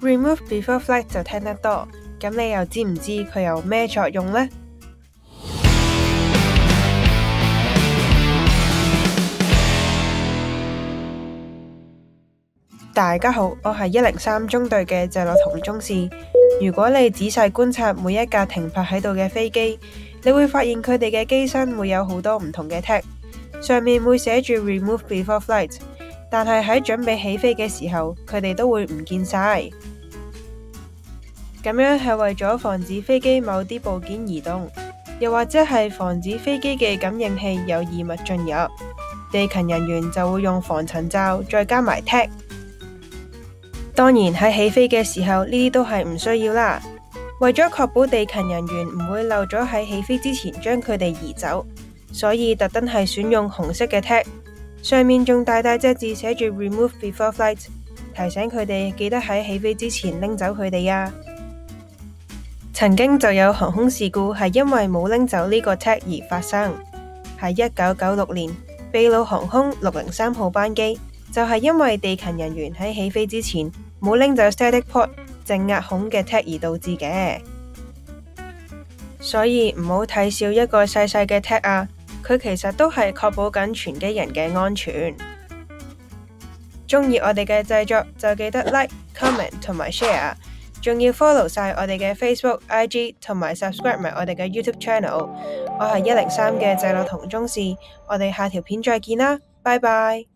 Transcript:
Remove before flight 就聽得多，咁你又知唔知佢有咩作用呢？大家好，我係103中隊嘅謝樂彤中士。如果你仔細觀察每一架停泊喺度嘅飛機，你會發現佢哋嘅機身會有好多唔同嘅 tag， 上面會寫住 Remove before flight， 但係喺準備起飛嘅時候，佢哋都會唔見晒。咁樣係為咗防止飛機某啲部件移動，又或者係防止飛機嘅感應器有異物進入，地勤人員就會用防塵罩再加埋 tag。當然喺起飛嘅時候，呢啲都係唔需要啦。為咗確保地勤人員唔會漏咗喺起飛之前將佢哋移走，所以特登係選用紅色嘅 tag， 上面仲大大隻字寫住 Remove before flight， 提醒佢哋記得喺起飛之前拎走佢哋啊。曾經就有航空事故係因為冇拎走呢個 tag 而發生，喺1996年秘魯航空603號班機就係因為地勤人員喺起飛之前冇拎走 static port 正壓孔嘅 tag 而導致嘅。所以唔好睇小一個細細嘅 tag 啊，佢其實都係確保緊全機人嘅安全。鍾意我哋嘅製作就記得 like、comment 同埋 share， 仲要 follow 晒我哋嘅 Facebook、IG 同埋 subscribe 埋我哋嘅 YouTube channel。我係103嘅謝樂彤中士，我哋下條片再見啦，拜拜。